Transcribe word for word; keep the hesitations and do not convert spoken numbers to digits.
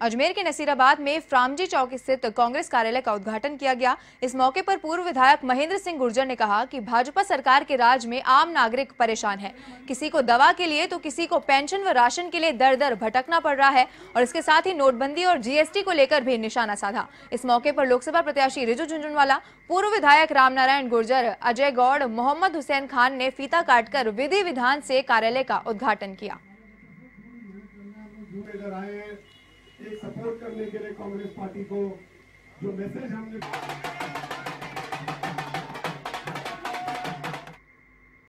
अजमेर के नसीराबाद में फ्रामजी चौक स्थित कांग्रेस कार्यालय का उद्घाटन किया गया। इस मौके पर पूर्व विधायक महेंद्र सिंह गुर्जर ने कहा कि भाजपा सरकार के राज में आम नागरिक परेशान है। किसी को दवा के लिए तो किसी को पेंशन व राशन के लिए दर दर भटकना पड़ रहा है और इसके साथ ही नोटबंदी और जीएसटी को लेकर भी निशाना साधा। इस मौके पर लोकसभा प्रत्याशी रिजू झुनझुनवाला, पूर्व विधायक रामनारायण गुर्जर, अजय गौड़, मोहम्मद हुसैन खान ने फीता काटकर विधि विधान से कार्यालय का उद्घाटन किया। एक सपोर्ट करने के लिए कांग्रेस पार्टी को जो मैसेज हमने